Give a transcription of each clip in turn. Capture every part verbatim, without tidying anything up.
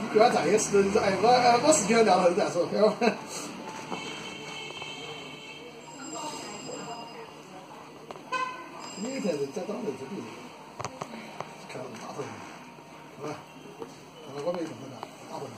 叫我在个是，哎，我我事情聊了再说。你才是在当的这里，看到大头，好吧？看到我没怎么的，大头。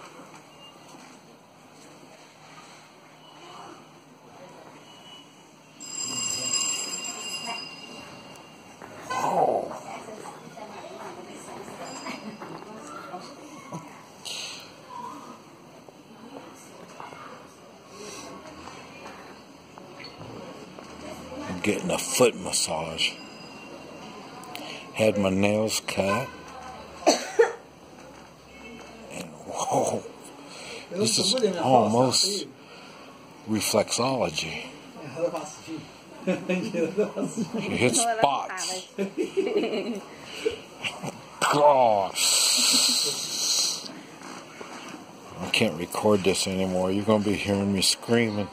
哦。Getting a foot massage. Had my nails cut. And whoa, this is almost reflexology. She hits spots. Gosh. I can't record this anymore. You're going to be hearing me screaming.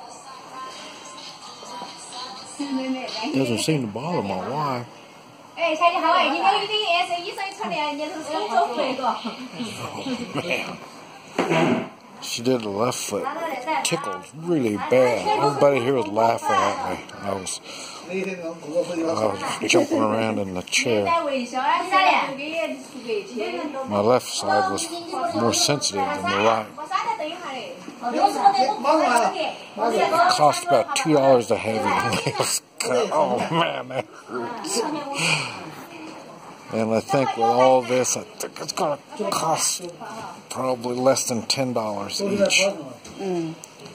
Doesn't seem to bother my wife. Oh, man. She did the left foot. Tickled really bad. Everybody here was laughing at me. I was, I was jumping around in the chair. My left side was more sensitive than the right. It cost about two dollars to have your nails cut. Oh man, that hurts. And I think with all this, I think it's going to cost probably less than ten dollars each. Mm.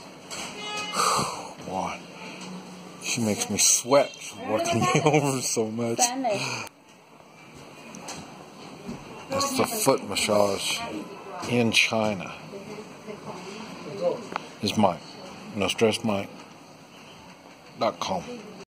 Boy, she makes me sweat working me over so much. That's the foot massage in China. Is Mike. No stress Mike dot com.